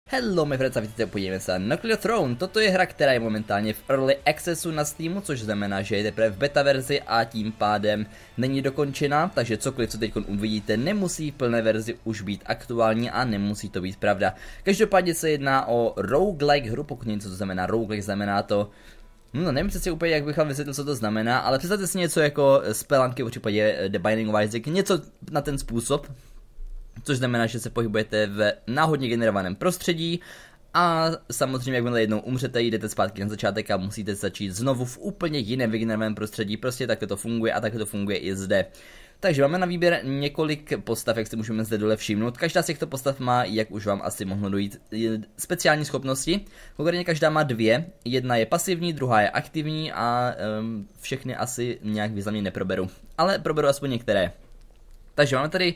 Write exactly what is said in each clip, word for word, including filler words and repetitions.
Hello, my friends, a vítejte, podívejme se na Nuclear Throne. Toto je hra, která je momentálně v Early Accessu na Steamu, což znamená, že je teprve v beta verzi a tím pádem není dokončena, takže cokoliv, co teď uvidíte, nemusí v plné verzi už být aktuální a nemusí to být pravda. Každopádně se jedná o roguelike hru, pokud něco to znamená roguelike, znamená to... No, nevím přesně úplně, jak bych vám vysvětlil, co to znamená, ale představte si něco jako Spelunky, v případě The Binding of Isaac, něco na ten způsob. Což znamená, že se pohybujete v náhodně generovaném prostředí a samozřejmě, jakmile jednou umřete, jdete zpátky na začátek a musíte začít znovu v úplně jiném vygenerovaném prostředí. Prostě takhle to funguje a takhle to funguje i zde. Takže máme na výběr několik postav, jak si můžeme zde dole všimnout. Každá z těchto postav má, jak už vám asi mohlo dojít, speciální schopnosti. Konkrétně každá má dvě. Jedna je pasivní, druhá je aktivní a um, všechny asi nějak významně neproberu. Ale proberu aspoň některé. Takže máme tady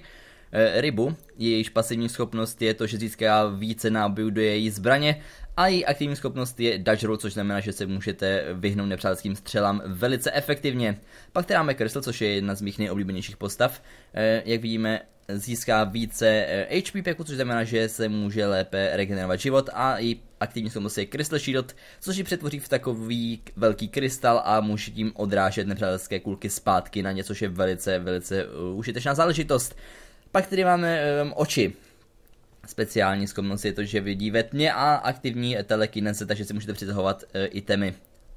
rybu, jejíž pasivní schopnost je to, že získá více nábojů do její zbraně a její aktivní schopnost je dodge roll, což znamená, že se můžete vyhnout nepřátelským střelám velice efektivně. Pak tady máme Crystal, což je jedna z mých nejoblíbenějších postav. Jak vidíme, získá více H P packu, což znamená, že se může lépe regenerovat život a její aktivní schopnost je Crystal Shield, což ji přetvoří v takový velký krystal a může tím odrážet nepřátelské kulky zpátky na něco, což je velice, velice užitečná záležitost. Pak tady máme um, oči. Speciální schopnost je to, že vidí ve tmě a aktivní telekineze, takže si můžete přitahovat uh, itemy.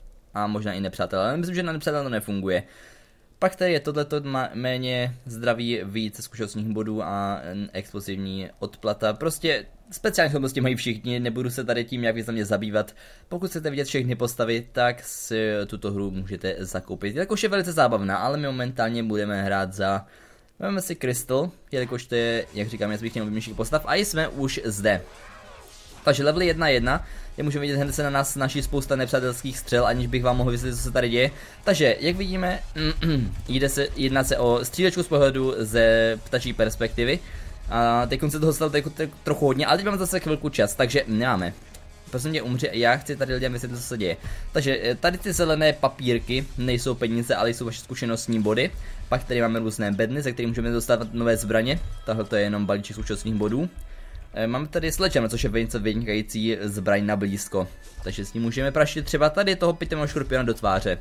A možná i nepřátelé, ale myslím, že na nepřátelé to nefunguje. Pak tady je tohleto méně zdraví, více zkušenostních bodů a um, explozivní odplata. Prostě speciální schopnosti mají všichni, nebudu se tady tím jak významně zabývat. Pokud chcete vidět všechny postavy, tak si tuto hru můžete zakoupit. Jakož je velice zábavná, ale my momentálně budeme hrát za... Máme si Crystal, jelikož to je, jak říkám, je z mých nejoblíbenějších postav a jsme už zde. Takže level jedna jedna, je můžeme vidět, hned se na nás naší spousta nepřátelských střel, aniž bych vám mohl vysvětlit, co se tady děje. Takže, jak vidíme, jde se, jedná se o střílečku z pohledu ze ptačí perspektivy. A teď se toho stalo trochu hodně, ale teď máme zase chvilku čas, takže nemáme. Prosím tě, umři, já chci tady lidem vysvětlit, co se děje. Takže tady ty zelené papírky nejsou peníze, ale jsou vaše zkušenostní body. Pak tady máme různé bedny, ze kterých můžeme dostávat nové zbraně. Tahle to je jenom balíček zkušenostních bodů. Máme tady sledgehammer, což je velice vynikající zbraň na blízko. Takže s ním můžeme praštit třeba tady toho pitevého škorpiona do tváře.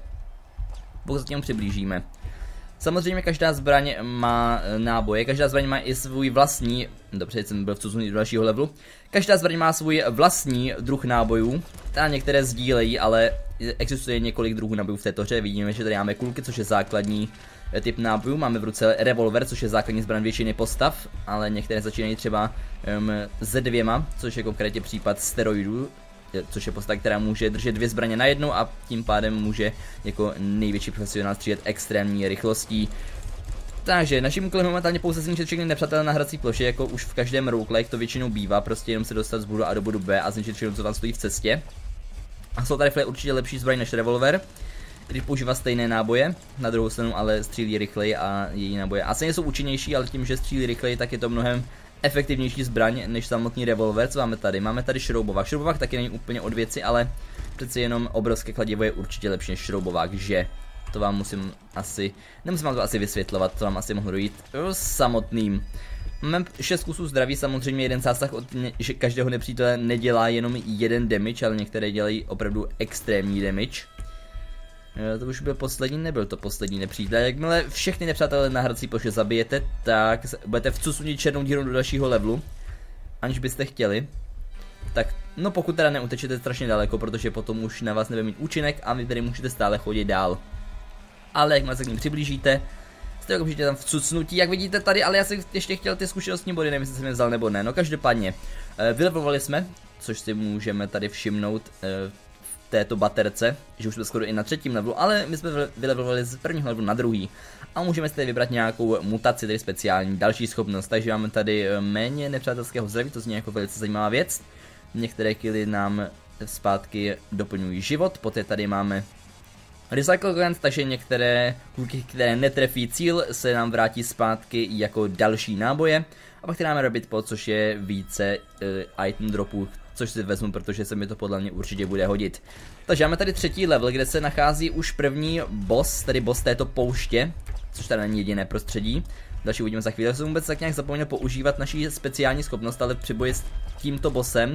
Pokud se k němu přiblížíme. Samozřejmě každá zbraň má náboje, každá zbraň má i svůj vlastní, dobře, jsem byl vcucnutý do dalšího levelu, každá zbraň má svůj vlastní druh nábojů, a některé sdílejí, ale existuje několik druhů nábojů v této hře. Vidíme, že tady máme kulky, což je základní typ nábojů, máme v ruce revolver, což je základní zbraň většiny postav, ale některé začínají třeba um, ze dvěma, což je konkrétně případ steroidů, což je postava, která může držet dvě zbraně najednou a tím pádem může jako největší profesionál střílet extrémní rychlostí. Takže naším úkolem momentálně pouze zničit všechny nepřátelé na hrací ploše, jako už v každém roguelike to většinou bývá, prostě jenom se dostat z bodu A do bodu B a zničit všechno, co vám stojí v cestě. A Assault Rifle je určitě lepší zbraň než revolver, když používá stejné náboje, na druhou stranu ale střílí rychleji a její náboje asi jsou účinnější, ale tím, že střílí rychleji, tak je to mnohem efektivnější zbraň než samotný revolver. Co máme tady? Máme tady šroubovák. Šroubovák taky není úplně od věci, ale přeci jenom obrovské kladivo je určitě lepší než šroubovák, že? To vám musím asi, nemusím vám to asi vysvětlovat, to vám asi mohlo dojít samotným. Máme šest kusů zdraví, samozřejmě jeden zásah od že každého nepřítele nedělá jenom jeden damage, ale některé dělají opravdu extrémní damage. To už byl poslední, nebyl to poslední nepřítel. Jakmile všechny nepřátelé na hrací ploše zabijete, tak budete vcucnutí černou díru do dalšího levelu, aniž byste chtěli. Tak, no pokud teda neutečete strašně daleko, protože potom už na vás nebude mít účinek a vy tedy můžete stále chodit dál. Ale jakmile se k ním přiblížíte, jste okamžitě tam vcucnutí, jak vidíte tady, ale já jsem ještě chtěl ty zkušenostní body, nevím, jestli jsem je vzal nebo ne. No každopádně, vylevelovali jsme, což si můžeme tady všimnout této baterce, že už jsme skoro i na třetím levelu, ale my jsme vylevelovali z prvního levelu na druhý. A můžeme si tady vybrat nějakou mutaci, tedy speciální další schopnost, takže máme tady méně nepřátelského zdraví, to zní jako velice zajímavá věc. Některé killy nám zpátky doplňují život, poté tady máme Recycle Gland, takže některé kulky, které netrefí cíl, se nám vrátí zpátky jako další náboje. A pak tady máme Rabbit Pot, což je více uh, item dropů, což si vezmu, protože se mi to podle mě určitě bude hodit. Takže máme tady třetí level, kde se nachází už první boss, tedy boss této pouště, což tady není jediné prostředí. Další uvidíme za chvíli. Já jsem vůbec tak nějak zapomněl používat naší speciální schopnost, ale při boji s tímto bossem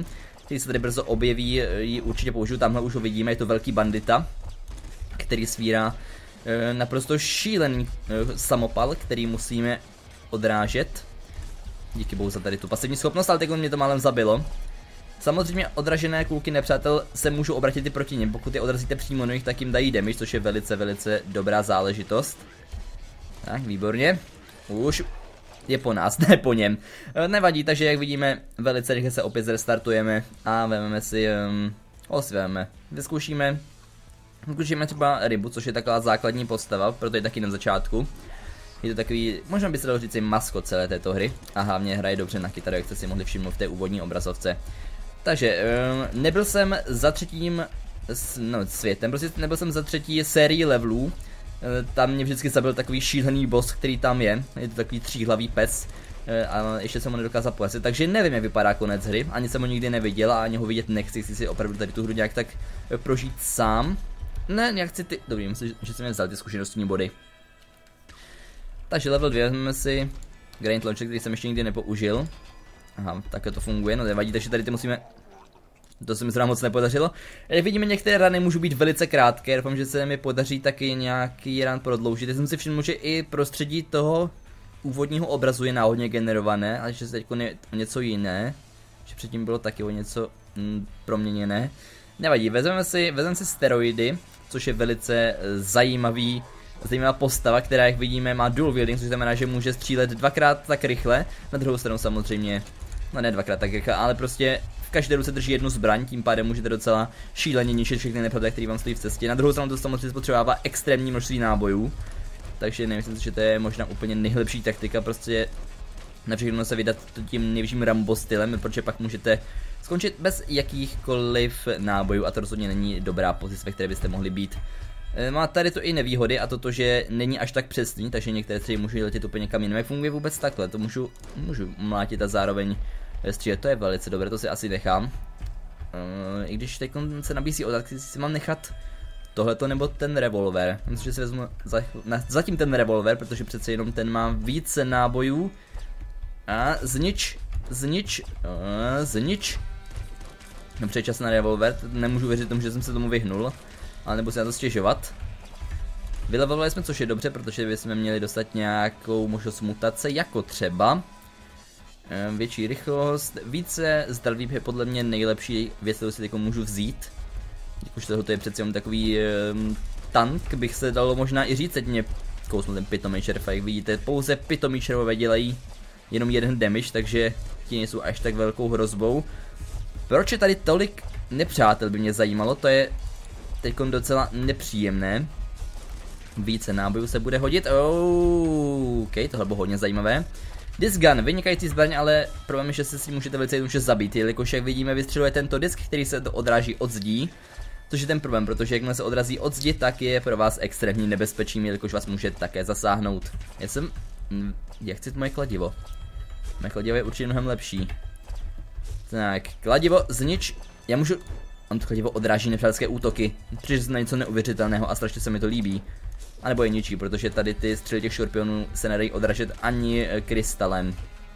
který se tady brzo objeví, ji určitě použiju, tamhle už ho vidíme, je to velký bandita, který svírá e, naprosto šílený e, samopal, který musíme odrážet. Díky bohu za tady tu pasivní schopnost, ale teď mě to málem zabilo. Samozřejmě odražené kulky nepřátel se můžou obratit i proti nim, pokud je odrazíte přímo do nich, tak jim dají damage, což je velice, velice dobrá záležitost. Tak, výborně. Už je po nás, ne po něm. Nevadí, takže jak vidíme, velice rychle se opět zrestartujeme a vezmeme si, um, osvěme, vyzkoušíme, vyzkoušíme třeba rybu, což je taková základní postava, proto je taky na začátku. Je to takový, možná by se dalo říct, maskot celé této hry a hlavně hraje dobře na kytaru, jak jste si mohli všimnout v té úvodní obrazovce. Takže, um, nebyl jsem za třetím no, světem, prostě nebyl jsem za třetí sérií levelů. Tam mě vždycky zabil takový šílený boss, který tam je. Je to takový tříhlavý pes. A ještě jsem ho nedokázal porazit, takže nevím, jak vypadá konec hry. Ani jsem ho nikdy neviděl a ani ho vidět nechci. Chci si opravdu tady tu hru nějak tak prožít sám. Ne, nějak chci ty... Dobrý, myslím, že jsem mě vzal ty zkušenostní body. Takže level dva vezmeme si Grand Launcher, který jsem ještě nikdy nepoužil. Aha, takhle to funguje, no nevadí, takže tady ty musíme... To se mi zrovna moc nepodařilo. Jak vidíme, některé rany můžou být velice krátké, doufám, že se mi podaří taky nějaký run prodloužit. Já jsem si všiml, že i prostředí toho úvodního obrazu je náhodně generované, ale že se teď je o něco jiné. Že předtím bylo taky o něco mm, proměněné. Nevadí, vezmeme si, vezmeme si steroidy, což je velice zajímavý, zajímavá postava, která, jak vidíme, má dual wielding, což znamená, že může střílet dvakrát tak rychle. Na druhou stranu samozřejmě, no ne dvakrát tak rychle, ale prostě v každé ruce drží jednu zbraň, tím pádem můžete docela šíleně ničit všechny nepřátelé, který vám stojí v cestě. Na druhou stranu to samozřejmě spotřebovává extrémní množství nábojů, takže nemyslím si, že to je možná úplně nejlepší taktika, prostě na všechno se vydat tím nejvyšším Rambo stylem, protože pak můžete skončit bez jakýchkoliv nábojů a to rozhodně není dobrá pozice, ve které byste mohli být. Má tady to i nevýhody a to, že není až tak přesný, takže některé střely můžou letět úplně kam jinam. Jak funguje vůbec takhle, to můžu, můžu mlátit a zároveň střílet, to je velice dobré, to si asi nechám. Uh, I když teď se nabízí otázky, si mám nechat tohleto nebo ten revolver. Myslím, že si vezmu za, na, zatím ten revolver, protože přece jenom ten má více nábojů. A znič, znič, uh, znič. Dobře, čas na revolver, nemůžu věřit tomu, že jsem se tomu vyhnul. Ale nebudu se na to stěžovat. Vylevelovali jsme, což je dobře, protože bychom měli dostat nějakou možnost mutace, jako třeba e, větší rychlost, více zdraví je podle mě nejlepší věc, kterou si teď můžu vzít. Jakož tohle je přeci jenom takový e, tank, bych se dalo možná i říct, teď mě kousnu ten pitomý červ, jak vidíte, pouze pitomí červové dělají jenom jeden damage, takže ti nejsou až tak velkou hrozbou. Proč je tady tolik nepřátel, by mě zajímalo, to je teď docela nepříjemné. Více nábojů se bude hodit. Oh, OK, tohle bylo hodně zajímavé. Disc gun, vynikající zbraň, ale problém je, že se si můžete velice jednoduše zabít, jelikož jak vidíme, vystřeluje tento disk, který se to odráží od zdí. Což je ten problém, protože jakmile se odrazí od zdi, tak je pro vás extrémní nebezpečím, jelikož vás může také zasáhnout. Já jsem... Jak chci moje kladivo? Moje kladivo je určitě mnohem lepší. Tak, kladivo, znič. Já můžu... On to kladivo odráží nepřátelské útoky. Přišli na něco neuvěřitelného a strašně se mi to líbí. A nebo je ničí, protože tady ty střely těch škorpionů se nedají odražet ani krystalem.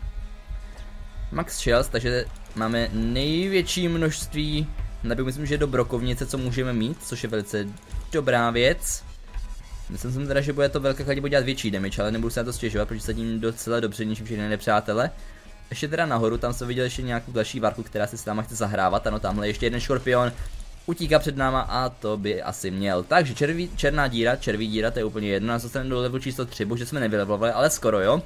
Max Shells, takže máme největší množství, nebo myslím, že do brokovnice, co můžeme mít, což je velice dobrá věc. Myslím si teda, že bude to velké kladivo dělat větší damage, ale nebudu se na to stěžovat, protože se tím docela dobře ničím všechny nepřátele. Ještě teda nahoru, tam jsem viděl ještě nějakou další varku, která si s náma chce zahrávat. Ano, tamhle ještě jeden škorpion utíká před náma a to by asi měl. Takže červí, černá díra, červí díra, to je úplně jedno. Nás dostaneme do levelu číslo tři, bože jsme nevylevelovali, ale skoro jo.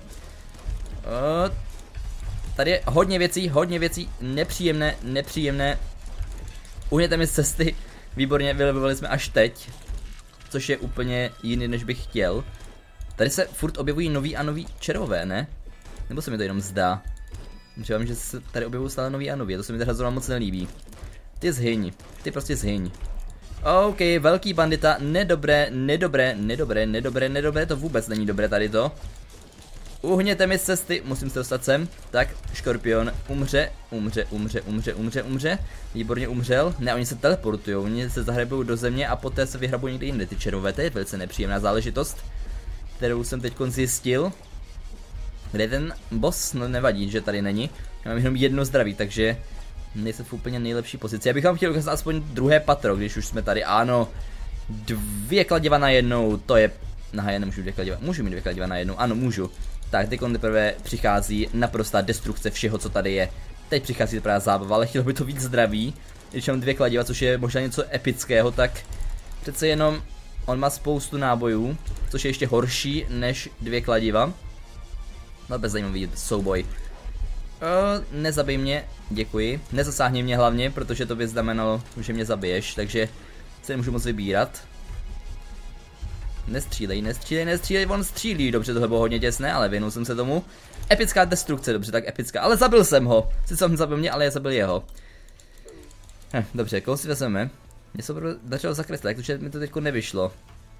O, tady je hodně věcí, hodně věcí, nepříjemné, nepříjemné. Uhněte mi z cesty, výborně, vylevelovali jsme až teď. Což je úplně jiný, než bych chtěl. Tady se furt objevují nový a nový červové, ne? Nebo se mi to jenom zdá? Třeba, že se tady objevují stále nový a nový, to se mi teda zrovna moc nelíbí. Ty zhyň, ty prostě zhyň. OK, velký bandita, nedobré, nedobré, nedobré, nedobré, nedobré, to vůbec není dobré tady to. Uhněte mi z cesty, musím se dostat sem. Tak, škorpion umře, umře, umře, umře, umře, umře. Výborně umřel. Ne, oni se teleportujou, oni se zahrabují do země a poté se vyhrabují někde jinde. Ty červové, to je velice nepříjemná záležitost, kterou jsem teď zjistil. Kde je ten boss? No nevadí, že tady není. Já mám jenom jedno zdraví, takže nejsem v úplně nejlepší pozici. Já bych vám chtěl ukázat aspoň druhé patro, když už jsme tady. Ano, dvě kladiva na jednou, to je... Aha, já nemůžu dvě kladiva, můžu mít dvě kladiva na jednou, ano můžu. Tak, teď teprve přichází naprostá destrukce všeho, co tady je. Teď přichází teprve zábava, ale chtělo by to víc zdraví. Když mám dvě kladiva, což je možná něco epického, tak přece jenom on má spoustu nábojů, což je ještě horší než dvě kladiva. No, bez zajímavý souboj. Uh, nezabij mě, děkuji. Nezasáhni mě hlavně, protože to by znamenalo, že mě zabiješ, takže se nemůžu moc vybírat. Nestřílej, nestřílej, nestřílej, on střílí, dobře, tohle bylo hodně těsné, ale věnul jsem se tomu. Epická destrukce, dobře, tak epická, ale zabil jsem ho. Sice on zabil mě, ale já zabil jeho. Hm, dobře, koho si vezmeme? Mě se začalo zakreslit, takže mi to teďko nevyšlo.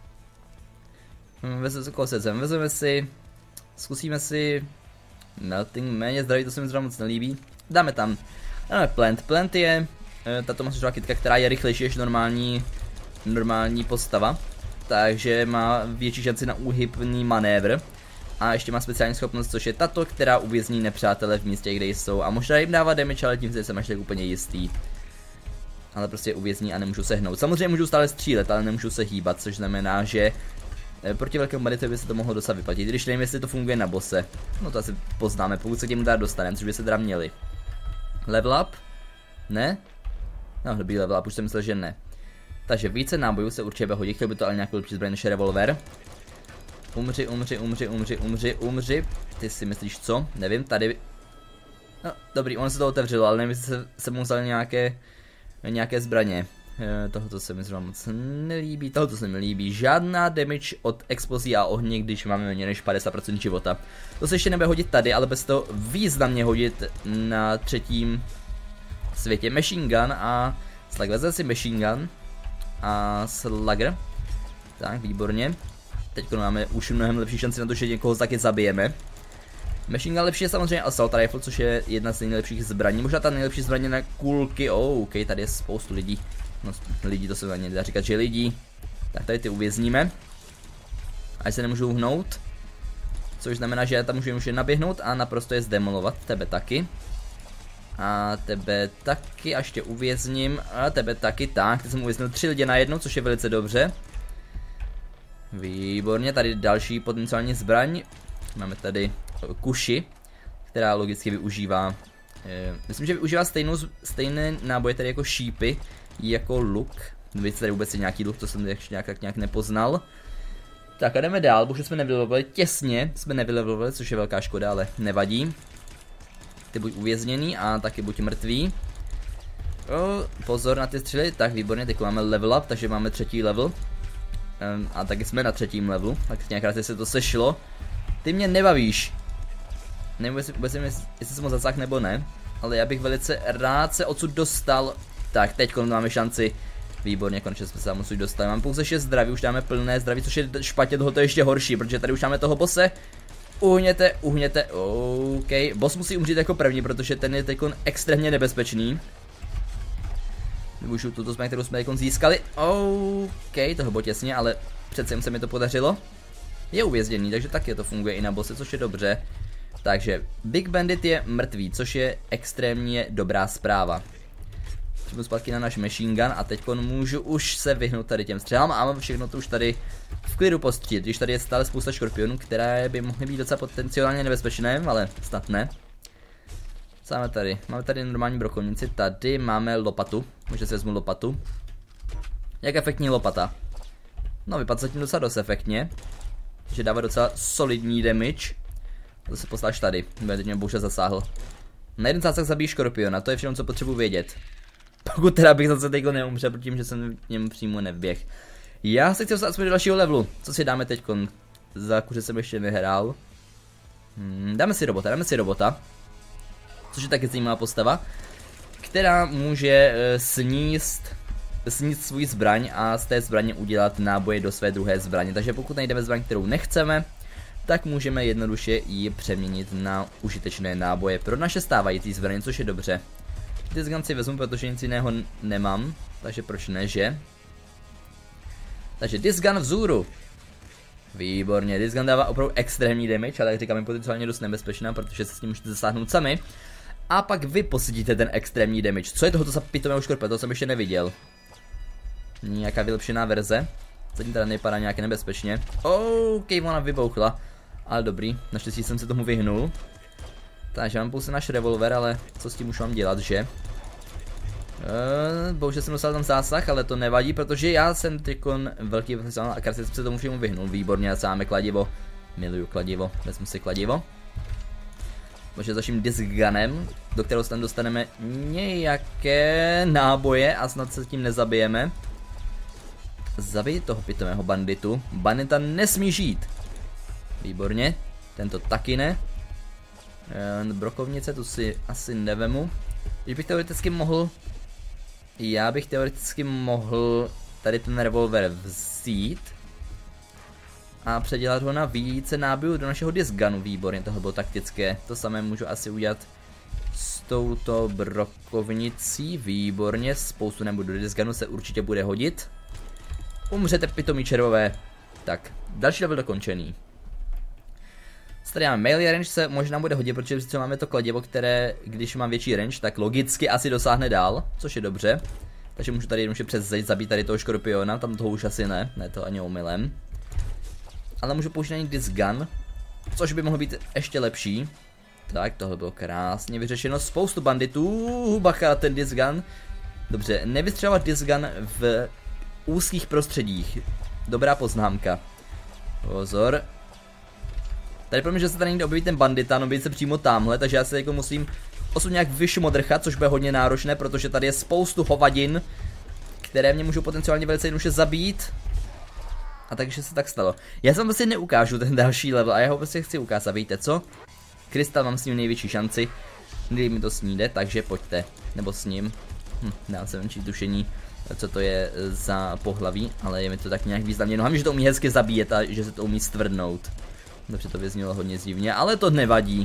Hm, vezmeme, koho se vezmeme, vezmeme si, zkusíme si... Melting, méně zdraví, to se mi zrovna moc nelíbí. Dáme tam, dáme plant, plant je e, tato masožová kytka, která je rychlejší než normální, normální postava. Takže má větší šanci na úhybný manévr. A ještě má speciální schopnost, což je tato, která uvězní nepřátele v místě, kde jsou. A možná jim dává damage, ale tím jsem až tak úplně jistý. Ale prostě uvězní a nemůžu se hnout. Samozřejmě můžu stále střílet, ale nemůžu se hýbat, což znamená, že proti velkému banditovi by se to mohlo docela vyplatit, když nevím, jestli to funguje na bose. No to asi poznáme, pokud se k němu dá dostaneme, což by se teda měli. Level up? Ne? No, dobrý level up, už jsem myslel, že ne. Takže více nábojů se určitě hodí, chtěl by to ale nějakou lepší zbraň než revolver. Umři, umři, umři, umři, umři, umři. Ty si myslíš co? Nevím, tady... No, dobrý, ono se to otevřelo, ale nevím, jestli se, se mu vzali nějaké, nějaké zbraně. Tohoto se mi zrovna moc nelíbí, tohoto se mi líbí. Žádná damage od explozí a ohně, když máme méně než padesát procent života. To se ještě nebude hodit tady, ale bez toho významně hodit na třetím světě machine gun a slug. Vezme si machine gun a slugger. Tak, výborně. Teď máme už mnohem lepší šanci na to, že někoho taky zabijeme. Machine gun lepší je samozřejmě assault rifle, což je jedna z nejlepších zbraní. Možná ta nejlepší zbraně na kulky. Oh, ok, tady je spoustu lidí. No, lidi, to se ani nedá říkat, že lidí. Tak tady ty uvězníme. Až se nemůžu uhnout. Což znamená, že já tam můžu už naběhnout a naprosto je zdemolovat. Tebe taky. A tebe taky, až tě uvězním. A tebe taky, tak. Teď jsem uvěznil tři lidi najednou, což je velice dobře. Výborně, tady další potenciální zbraň. Máme tady kuši, která logicky využívá. Eh, myslím, že využívá stejnou, stejné náboje tady jako šípy, jako luk. Víte, tady vůbec je nějaký luk, to jsem ještě nějak, tak nějak nepoznal. Tak a jdeme dál, bohužel jsme nevylevelovali, těsně jsme nevylevelovali, což je velká škoda, ale nevadí. Ty buď uvězněný a taky buď mrtvý. O, pozor na ty střely, tak výborně, teď máme level up, takže máme třetí level. Um, a taky jsme na třetím levelu, tak nějakkrát se to sešlo. Ty mě nebavíš. Nevím, jestli, jestli jsem ho zasáhl nebo ne, ale já bych velice rád se odsud dostal. Tak, teď máme šanci. Výborně, konečně jsme se tam odsud dostali. Mám pouze šest zdraví, už dáme plné zdraví, což je špatně, tohoto je ještě horší, protože tady už máme toho bose. Uhněte, uhněte, OK. Boss musí umřít jako první, protože ten je teď extrémně nebezpečný. Využiju tuto zbraň, kterou jsme teď získali. OK, toho bylo těsně, ale přece jen se mi to podařilo. Je uvězněný, takže taky to funguje i na bose, což je dobře. Takže Big Bandit je mrtvý, což je extrémně dobrá zpráva. Přijdu zpátky na náš machine gun a teď můžu už se vyhnout tady těm střelám a mám všechno to už tady v klidu postřílet, když tady je stále spousta škorpionů, které by mohly být docela potenciálně nebezpečné, ale snad ne. Co máme tady? Máme tady normální brokovnici, tady máme lopatu, možná si vezmu lopatu. Jak efektní lopata? No, vypadá zatím docela dost efektně, že dává docela solidní damage. To se posláš tady, teď mě bohužel zasáhl. Na jeden zásah zabíjí škorpiona, to je všechno, co potřebuji vědět. Pokud teda bych zase teďko neumřel, protože že jsem v něm přímo nevběh. Já se chci dostat aspoň do dalšího levelu. Co si dáme teď? Za kuře jsem ještě nehrál. Hmm, dáme si robota, dáme si robota. Což je taky zajímavá postava, která může uh, sníst, sníst svůj zbraň a z té zbraně udělat náboje do své druhé zbraně. Takže pokud najdeme zbraň, kterou nechceme, tak můžeme jednoduše ji přeměnit na užitečné náboje pro naše stávající zbraně, což je dobře. Disgun si vezmu, protože nic jiného nemám, takže proč ne, že? Takže Disgun vzůru. Výborně, Disgun dává opravdu extrémní damage, ale jak říkám, je potenciálně dost nebezpečná, protože se s ním můžete zasáhnout sami. a pak vy pocítíte ten extrémní damage. Co je tohoto za pitomého škorpiona, to jsem ještě neviděl. Nějaká vylepšená verze. Zatím teda nevypadá nějak nebezpečně. OK, ona vybouchla. Ale dobrý, naštěstí jsem se tomu vyhnul. Takže mám pouze náš revolver, ale co s tím už mám dělat, že? Uh, bohužel jsem dostal tam zásah, ale to nevadí, protože já jsem tykon velký profesionál a krásně jsem se tomu všemu vyhnul. Výborně, máme kladivo. Miluju kladivo, vezmu si kladivo. Možná s naším disc gunem, do kterého se tam dostaneme nějaké náboje a snad se tím nezabijeme. Zabij toho pitomého banditu. Bandita nesmí žít. Výborně, tento taky ne. E, brokovnice tu si asi nevemu. Když bych teoreticky mohl... Já bych teoreticky mohl tady ten revolver vzít a předělat ho na více nábojů do našeho disc gunu. Výborně, tohle bylo taktické. To samé můžu asi udělat s touto brokovnicí. Výborně, spoustu nebudů do disc gunu se určitě bude hodit. Umřete, pitomí červové. Tak, další level dokončený. Tady máme melee range, se možná bude hodit, protože třeba máme to kladivo, které, když mám větší range, tak logicky asi dosáhne dál, což je dobře. Takže můžu tady jednoduše přes zeď zabít tady toho škorpiona, tam toho už asi ne, ne to ani omylem. Ale můžu použít ani disc gun, což by mohlo být ještě lepší. Tak, tohle bylo krásně vyřešeno, spoustu banditů, bacha ten disc gun. Dobře, nevystřelovat disc gun v úzkých prostředích, dobrá poznámka. Pozor. Tady pro mě, že se tady někde objeví ten bandita, no být se přímo tamhle, takže já se jako musím osud nějak vyšmodrchat, což bude hodně náročné, protože tady je spoustu hovadin, které mě můžou potenciálně velice jednoduše zabít. A takže se tak stalo. Já jsem prostě neukážu ten další level a já ho prostě chci ukázat, víte co? Krystal, mám s ním největší šanci, kdy mi to sníde, takže pojďte, nebo s ním. Hm, dám se menší tušení, co to je za pohlaví, ale je mi to tak nějak významně. No hlavně, že to umí hezky zabíjet a že se to umí stvrdnout. Dobře, to vyznělo hodně zjivně, ale to nevadí.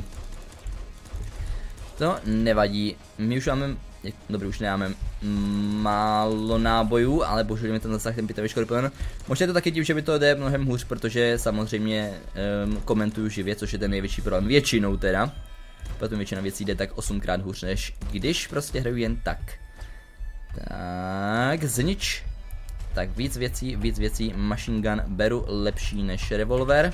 To nevadí. My už máme, dobrý, už nemáme málo nábojů, ale bohužel mi ten zasah ten pitový škorpion. Možná je to taky tím, že mi to jde mnohem hůř, protože samozřejmě um, komentuju živě, což je ten největší problém. Většinou teda. Potom většina věcí jde tak osmkrát hůř, než když prostě hraju jen tak. Tak, znič. Tak víc věcí, víc věcí. Machine gun beru lepší než revolver.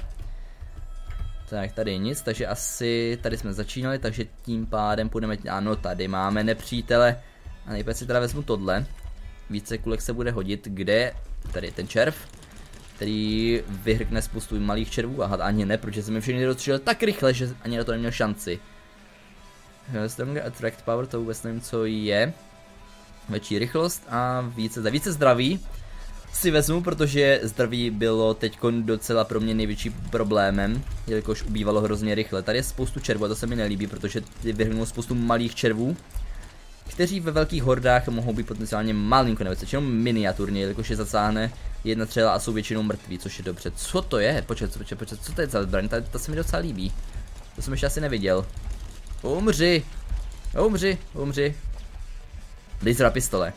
Tak tady je nic, takže asi tady jsme začínali, takže tím pádem půjdeme, ano, tady máme nepřítele. A nejprve si teda vezmu tohle. Více kulek se bude hodit, kde, tady je ten červ, který vyhrkne spoustu malých červů, aha, ani ne, protože jsem mi všechny rozstřelil tak rychle, že ani na to neměl šanci. Stronger attract power, to vůbec nevím, co je. Větší rychlost a více, za více zdraví si vezmu, protože zdraví bylo teď docela pro mě největší problémem, jelikož ubývalo hrozně rychle. Tady je spoustu červů a to se mi nelíbí, protože vyhrnulo spoustu malých červů, kteří ve velkých hordách mohou být potenciálně malinko nebezpečí, jenom miniaturně, jelikož je zasáhne jedna střela a jsou většinou mrtví, což je dobře. Co to je? Počkat, počkat, počkat, co to je za zbraň? Ta, ta se mi docela líbí. To jsem ještě asi neviděl. Umři! Umři! Umři! Laserová pistole.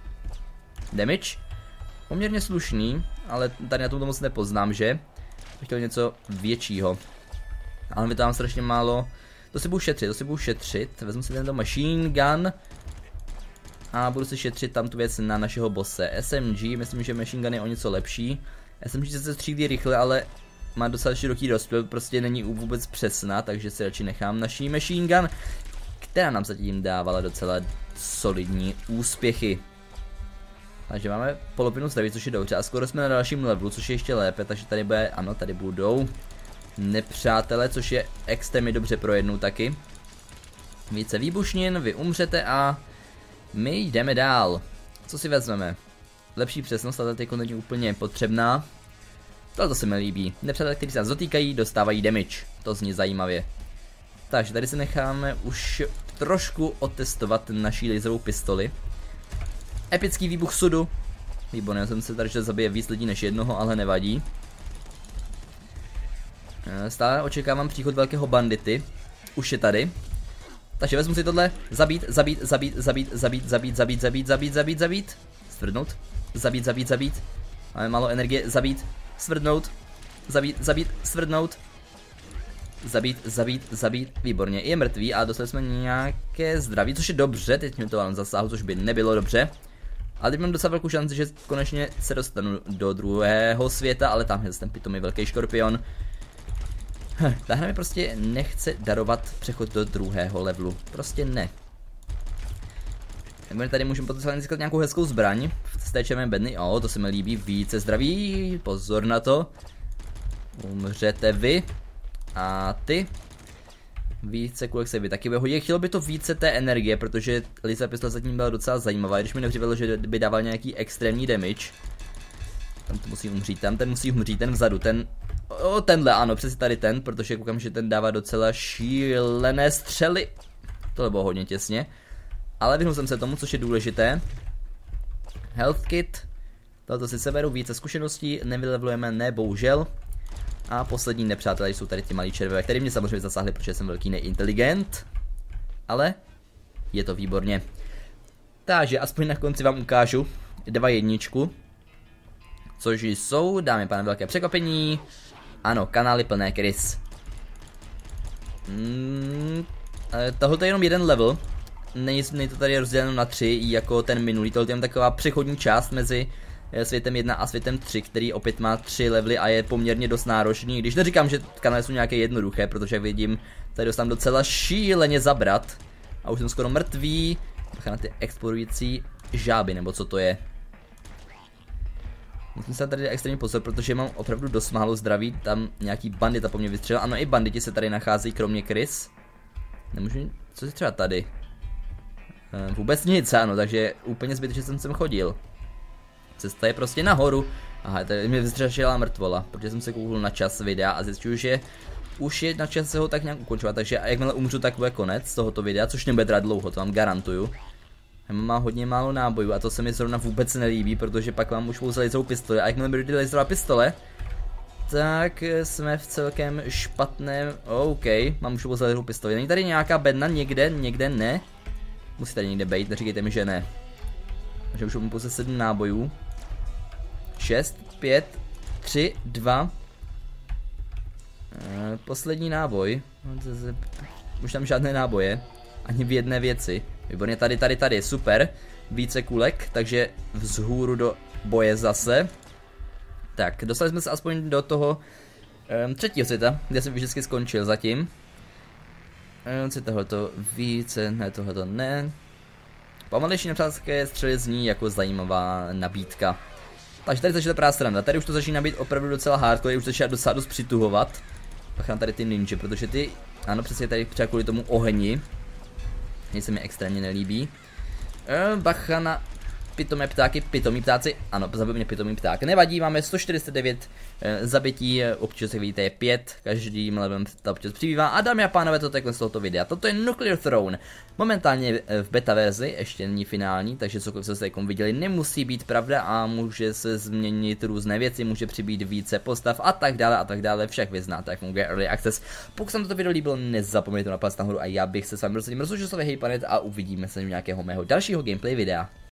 Damage? Poměrně slušný, ale tady na tom to moc nepoznám, že? Bych chtěl něco většího. Ale mi to mám strašně málo. To si budu šetřit, to si budu šetřit. Vezmu si tento machine gun. A budu si šetřit tam tu věc na našeho bosse. S M G, myslím, že machine gun je o něco lepší. S M G se střílí rychle, ale má docela široký rozpěl, prostě není vůbec přesná, takže si radši nechám naší machine gun, která nám zatím dávala docela solidní úspěchy. Takže máme polovinu zdraví, což je dobře, a skoro jsme na dalším levelu, což je ještě lépe, takže tady bude, ano, tady budou nepřátelé, což je extrémně dobře pro jednu taky. Více výbušnin, vy umřete a my jdeme dál. Co si vezmeme? Lepší přesnost, ale teď není úplně potřebná. Tohle se mi líbí. Nepřátelé, kteří se nás dotýkají, dostávají damage. To zní zajímavě. Takže tady si necháme už trošku otestovat naší laserovou pistoli. Epický výbuch sudu. Výborně, já jsem se tady, že zabije víc lidí než jednoho, ale nevadí. Stále očekávám příchod velkého bandity. Už je tady. Takže vezmu si tohle. Zabít, zabít, zabít, zabít, zabít, zabít, zabít, zabít, zabít, zabít, zabít. Stvrdnout. Zabít, zabít, zabít. Máme málo energie. Zabít, stvrdnout. Zabít, zabít, stvrdnout. zabít, zabít, zabít, výborně, je mrtvý a dostali jsme nějaké zdraví, což je dobře, teď mě to vám zasáhlo, což by nebylo dobře. Ale teď mám docela velkou šanci, že konečně se dostanu do druhého světa, ale tam je ten pitomý velký škorpion. Hm, ta hra mi prostě nechce darovat přechod do druhého levelu, prostě ne. Tak tady můžeme potenciálně získat nějakou hezkou zbraň. Vstéčeme bedny, o, to se mi líbí, více zdraví, pozor na to. Umřete vy. A ty. Více kulek se by taky vyhodí. Chtělo by to více té energie, protože laser pistole zatím byla docela zajímavá, když mi nepřivedlo, že by dával nějaký extrémní damage. Tam to musí umřít, tam ten musí umřít, ten vzadu, ten... O, tenhle, ano, přesně tady ten, protože koukám, že ten dává docela šílené střely. Tohle bylo hodně těsně. Ale vyhnul jsem se tomu, což je důležité. Health kit. Tohle si seberu, více zkušeností, nevylevlujeme, ne, bohužel. A poslední nepřátelé jsou tady ti malí červové, který mě samozřejmě zasáhli, protože jsem velký neinteligent. Ale je to výborně. Takže aspoň na konci vám ukážu dva jedničku. Což jsou, dámy a pánové, velké překvapení. Ano, kanály plné krys. Hmm, tohle je jenom jeden level. Není, není to tady rozděleno na tři, jako ten minulý. Tohle je taková přechodní část mezi světem jedna a světem tři, který opět má tři levely a je poměrně dost náročný. Když neříkám, že kanály jsou nějaké jednoduché, protože vidím, tady dostám docela šíleně zabrat. A už jsem skoro mrtvý. Bacha na ty explorující žáby, nebo co to je. Musím se tady extrémně pozor, protože mám opravdu dost málo zdraví. Tam nějaký bandita po mně vystřelil. Ano, i banditi se tady nachází, kromě krys. Nemůžu, co je třeba tady? E, vůbec nic, ano, takže úplně zbytečně jsem sem chodil. Cesta je prostě nahoru. Aha, tady mě vystřelila mrtvola, protože jsem se koukl na čas videa a zjistil, že už je na čase ho tak nějak ukončovat. Takže jakmile umřu, tak bude konec tohoto videa, což nebude trvat dlouho, to vám garantuju. Má hodně málo nábojů a to se mi zrovna vůbec nelíbí, protože pak vám už pouze laserovou pistoli. A jakmile bude laserová pistole, tak jsme v celkem špatném... OK, mám už pouze laserovou pistoli. Není tady nějaká bedna někde, někde ne? Musí tady někde být, neříkejte mi, že ne. Takže už mám pouze sedm nábojů. šest, pět, tři, dva. E, poslední náboj. Už tam žádné náboje. Ani v jedné věci. Výborně, tady, tady, tady, super. Více kulek, takže vzhůru do boje zase. Tak, dostali jsme se aspoň do toho um, třetího světa, kde jsem vždycky skončil zatím. Um, co tohleto více, ne, tohleto ne. Pomalejší nepřátelské střely zní jako zajímavá nabídka. Takže tady začala právě sranda, tady už to začíná být opravdu docela hardcore, už začíná docela dost přituhovat. Pak nám tady ty ninja, protože ty, ano, přesně tady třeba kvůli tomu ohni. Mně se mi extrémně nelíbí. E, bacha na pitomé ptáky, pitomí ptáci. Ano, zabil mě pitomý pták. Nevadí, máme sto čtyřicet devět e, zabití, občas jak vidíte je pět, každým levem to občas přibývá. A dámy a pánové, toto je z tohoto videa. Toto je Nuclear Throne. Momentálně v beta verzi, ještě není finální, takže cokoliv jste tady viděli, nemusí být pravda a může se změnit různé věci, může přibýt více postav a tak dále a tak dále. Však vy znáte, jak funguje Early Access. Pokud se vám toto video líbilo, nezapomeňte napást nahoru a já bych se s vámi rozhodně rozhodl, že se Hej Planet a uvidíme se v nějakého mého dalšího gameplay videa.